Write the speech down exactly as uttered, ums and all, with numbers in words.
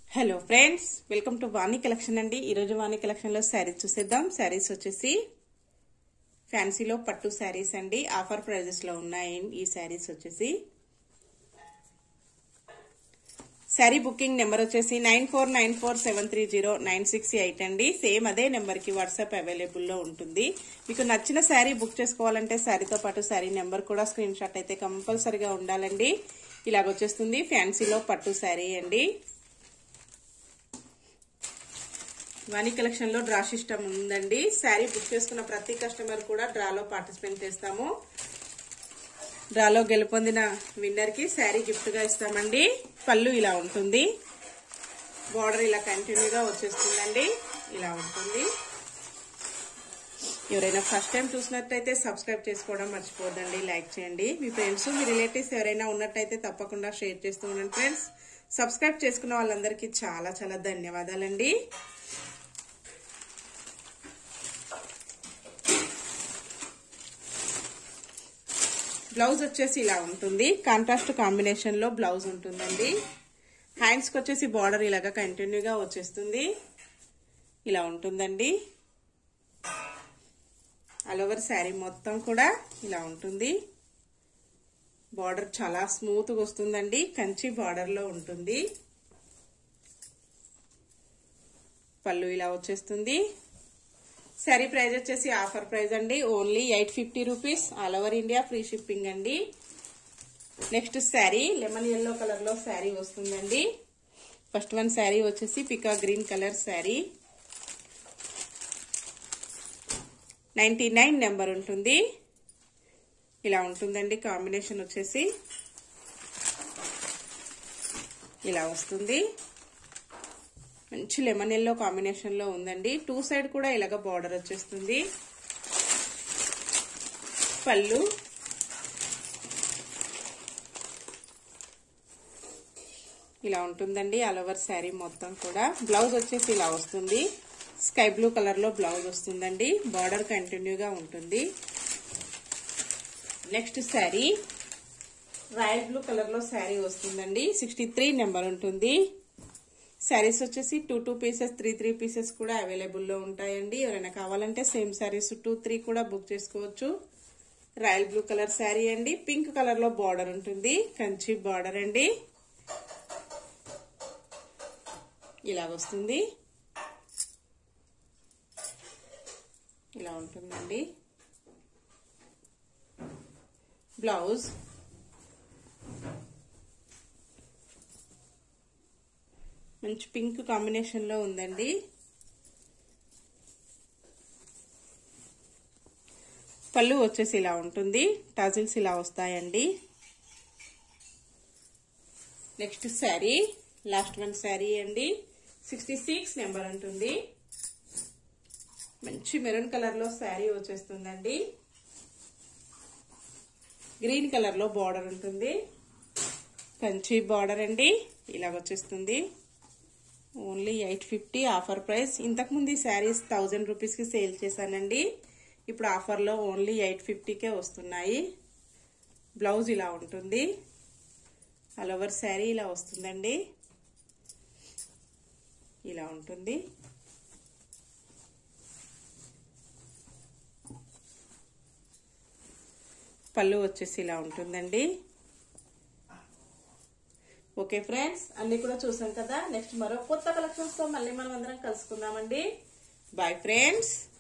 Hello friends, welcome to Vani collection అండి. ఈరోజు వాణి collection లో శారీస్ చూసేద్దాం. శారీస్ వచ్చేసి ఫ్యాన్సీలో పట్టు శారీస్ అండి. ఆఫర్ ప్రైజెస్ లో ఉన్నాయి ఈ శారీస్ వచ్చేసి. శారీ బుకింగ్ నెంబర్ వచ్చేసి nine four nine four seven three zero nine six eight అండి. సేమ్ అదే నెంబర్ కి వాట్సాప్ అవైలబుల్ లో ఉంటుంది. మీకు నచ్చిన శారీ బుక్ చేసుకోవాలంటే శారీతో పాటు శారీ నెంబర్ కూడా స్క్రీన్ షాట్ అయితే కంపల్సరీగా ఉండాలండి. ఇలాగొచ్చేస్తుంది ఫ్యాన్సీలో పట్టు శారీ అండి. వాణి కలెక్షన్ లో డ్రా సిస్టమ్ ఉందండి. శారీ బుక్ చేసుకున్న ప్రతి కస్టమర్ కూడా డ్రాలో పార్టిసిపేట్ చేస్తాము. డ్రాలో గెలుపొందిన విన్నర్ కి శారీ గిఫ్ట్ గా ఇస్తామండి. పళ్ళు ఇలా ఉంటుంది, బార్డర్ ఇలా కంటిన్యూగా వచ్చేస్తుందండి. ఇలా ఉంటుంది. ఎవరైనా ఫస్ట్ టైం చూసినట్టయితే సబ్స్క్రైబ్ చేసుకోవడం మర్చిపోద్దండి. లైక్ చేయండి. మీ ఫ్రెండ్స్ మీ రిలేటివ్స్ ఎవరైనా ఉన్నట్టయితే తప్పకుండా షేర్ చేస్తూ ఉండండి ఫ్రెండ్స్. సబ్స్క్రైబ్ చేసుకున్న వాళ్ళందరికీ చాలా చాలా ధన్యవాదాలండి. బ్లౌజ్ వచ్చేసి ఇలా ఉంటుంది. కాంట్రాస్ట్ కాంబినేషన్ లో బ్లౌజ్ ఉంటుందండి. హ్యాండ్స్ కి వచ్చేసి బార్డర్ ఇలాగా కంటిన్యూగా వచ్చేస్తుంది. ఇలా ఉంటుందండి. ఆల్ ఓవర్ శారీ మొత్తం కూడా ఇలా ఉంటుంది. బార్డర్ చాలా స్మూత్ గా వస్తుందండి. కంచి బార్డర్ లో ఉంటుంది. పళ్ళు ఇలా వచ్చేస్తుంది. శారీ ప్రైస్ వచ్చేసి ఆఫర్ ప్రైస్ అండి. Only eight fifty rupees. All over India free shipping అండి. Next sari lemon yellow colour లో శారీ వస్తుందండి. ఫస్ట్ వన్ శారీ వచ్చేసి పికా green colour sari. Ninety nine number ఉంటుంది. ఇలా ఉంటుందండి. కాంబినేషన్ వచ్చేసి ఇలా వస్తుంది. మంచి లెమన్ ఎల్లో కాంబినేషన్ లో ఉందండి. టూ సైడ్ కూడా ఇలాగ బార్డర్ వచ్చేస్తుంది. పళ్ళు ఇలా ఉంటుందండి. ఆల్ ఓవర్ శారీ మొత్తం కూడా. బ్లౌజ్ వచ్చేసి ఇలా వస్తుంది. స్కై బ్లూ కలర్ లో బ్లౌజ్ వస్తుందండి. బార్డర్ కంటిన్యూగా ఉంటుంది. Next sari royal blue colour లో శారీ వస్తుందండి. సిక్స్టీ త్రీ నెంబర్ ఉంటుంది. శారీస్ వచ్చేసి two two pieces three three pieces కూడా అవైలబుల్ లో ఉంటాయండి. ఎవరైనా కావాలంటే సేమ్ శారీస్ టూ త్రీ కూడా బుక్ చేసుకోవచ్చు. రాయల్ బ్లూ కలర్ శారీ అండి. పింక్ కలర్ లో బార్డర్ ఉంటుంది. కంచి బార్డర్ అండి. ఇలా వస్తుంది. ఇలా ఉంటుందండి. బ్లౌజ్ మంచి పింక్ కాంబినేషన్ లో ఉందండి. పళ్ళు వచ్చేసి ఇలా ఉంటుంది. టాజిల్స్ ఇలా వస్తాయండి. Next sari last one sari అండి. సిక్స్టీ సిక్స్ నెంబర్ ఉంటుంది. మంచి మెరూన్ కలర్ లో శారీ వచ్చేస్తుందండి. గ్రీన్ కలర్ లో బార్డర్ ఉంటుంది. కంచి బార్డర్ అండి. ఇలా వచ్చేస్తుంది. Only eight fifty offer price. ఇంతకుముందు ఈ శారీస్ థౌజండ్ రూపీస్ కి సేల్ చేశానండి. ఇప్పుడు ఆఫర్ లో ఓన్లీ ఎయిట్ ఫిఫ్టీకే వస్తున్నాయి. బ్లౌజ్ ఇలా ఉంటుంది. ఆల్ ఓవర్ శారీ ఇలా వస్తుందండి. ఇలా ఉంటుంది. పళ్ళు వచ్చేసి ఇలా ఉంటుందండి. ఓకే ఫ్రెండ్స్, అన్ని కూడా చూసాం కదా. నెక్స్ట్ మరో కొత్త కలెక్షన్స్ తో మళ్ళీ మనం అందరం కలుసుకుందామండి. Bye friends.